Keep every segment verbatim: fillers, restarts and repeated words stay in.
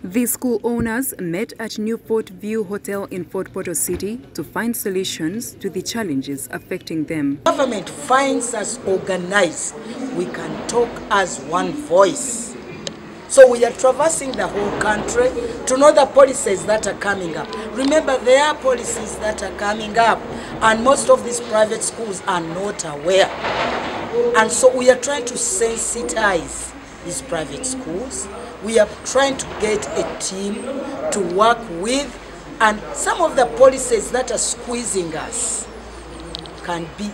The school owners met at New Fort View Hotel in Fort Portal City to find solutions to the challenges affecting them. Government finds us organized. We can talk as one voice. So we are traversing the whole country to know the policies that are coming up. Remember, there are policies that are coming up, and most of these private schools are not aware. And so we are trying to sensitize these private schools. We are trying to get a team to work with, and some of the policies that are squeezing us can be,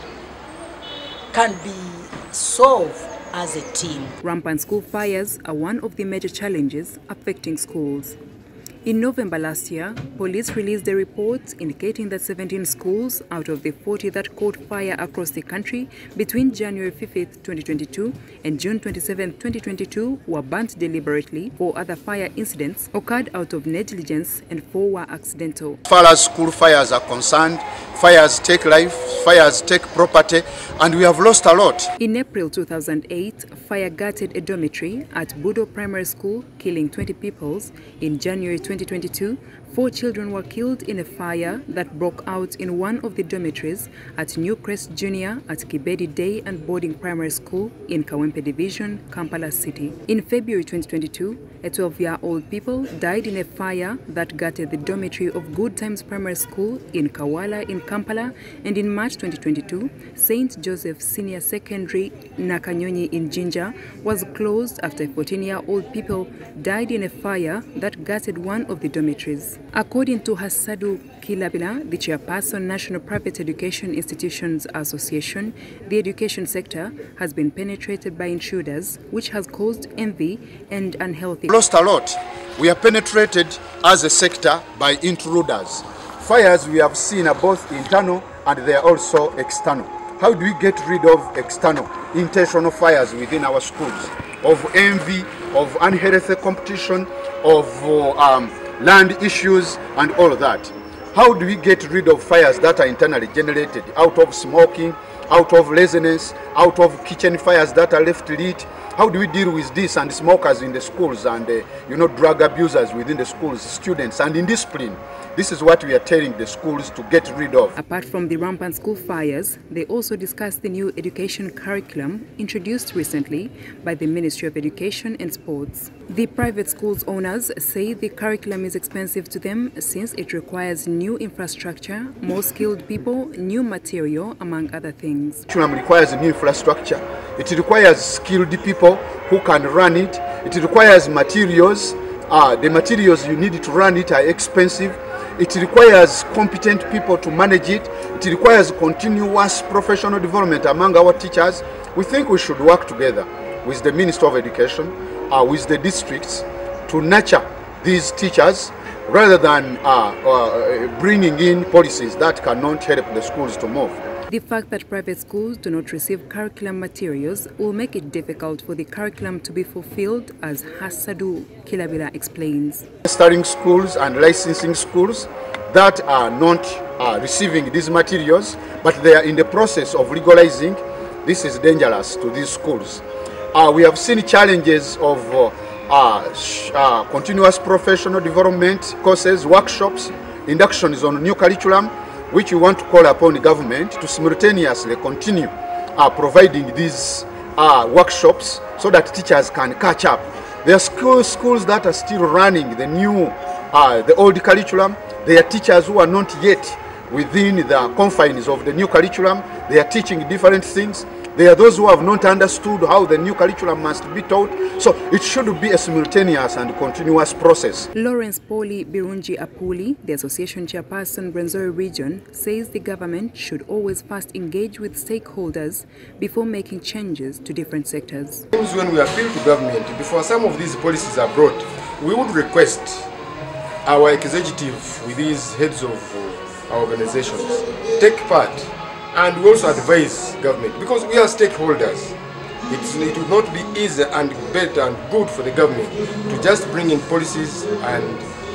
can be solved as a team. Rampant school fires are one of the major challenges affecting schools. In November last year, police released a report indicating that seventeen schools out of the forty that caught fire across the country between January fifth, twenty twenty-two and June twenty-seventh, twenty twenty-two were burnt deliberately. Four other fire incidents occurred out of negligence and four were accidental. As far as school fires are concerned, fires take life, fires take property, and we have lost a lot. In April two thousand eight, fire gutted a dormitory at Budo Primary School, killing twenty pupils. In January twenty twenty-two, four children were killed in a fire that broke out in one of the dormitories at New Crest Junior at Kibedi Day and Boarding Primary School in Kawempe Division, Kampala City. In February twenty twenty-two, a twelve-year-old pupil died in a fire that gutted the dormitory of Good Times Primary School in Kawala in Kampala, and in March twenty twenty-two, Saint Joseph Senior Secondary Nakanyonyi in Jinja was closed after a fourteen-year-old pupil died in a fire that gutted one of the dormitories. According to Hassadu Kilabila, the chairperson, National Private Education Institutions Association, the education sector has been penetrated by intruders, which has caused envy and unhealthy. Lost a lot. We are penetrated as a sector by intruders. Fires we have seen are both internal and they are also external. How do we get rid of external, intentional fires within our schools? Of envy, of unhealthy competition, of uh, um, land issues and all of that. How do we get rid of fires that are internally generated out of smoking, out of laziness, out of kitchen fires that are left lit? How do we deal with this and smokers in the schools and uh, you know, drug abusers within the schools, students, and indiscipline? This is what we are telling the schools to get rid of. Apart from the rampant school fires, they also discussed the new education curriculum introduced recently by the Ministry of Education and Sports. The private schools owners say the curriculum is expensive to them since it requires new infrastructure, more skilled people, new material, among other things. Curriculum requires new infrastructure. It requires skilled people who can run it. It requires materials. Uh, the materials you need to run it are expensive. It requires competent people to manage it. It requires continuous professional development among our teachers. We think we should work together with the Ministry of Education, uh, with the districts, to nurture these teachers rather than uh, uh, bringing in policies that cannot help the schools to move. The fact that private schools do not receive curriculum materials will make it difficult for the curriculum to be fulfilled, as Hassadu Kilabila explains. Starting schools and licensing schools that are not uh, receiving these materials, but they are in the process of legalizing, this is dangerous to these schools. Uh, we have seen challenges of uh, uh, uh, continuous professional development courses, workshops, inductions on new curriculum, which we want to call upon the government to simultaneously continue uh, providing these uh, workshops so that teachers can catch up. There are school, schools that are still running the new, uh, the old curriculum. There are teachers who are not yet within the confines of the new curriculum. They are teaching different things. There are those who have not understood how the new curriculum must be taught. So it should be a simultaneous and continuous process. Lawrence Poli Birunji Apuli, the association chairperson, Rwenzori Region, says the government should always first engage with stakeholders before making changes to different sectors. When we appeal to government, before some of these policies are brought, we would request our executive with these heads of our organizations take part. And we also advise government, because we are stakeholders. It's, it would not be easy and better and good for the government to just bring in policies and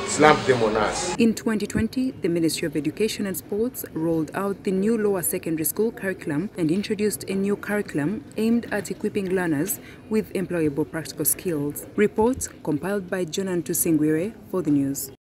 slump them on us. In twenty twenty, the Ministry of Education and Sports rolled out the new lower secondary school curriculum and introduced a new curriculum aimed at equipping learners with employable practical skills. Reports compiled by Jonan Tusingwire for the news.